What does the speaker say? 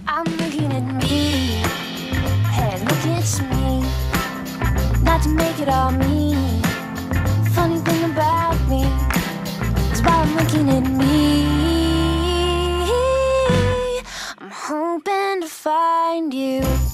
I'm looking at me, hey, look, it's me. Not to make it all me. Funny thing about me is while I'm looking at me, I'm hoping to find you.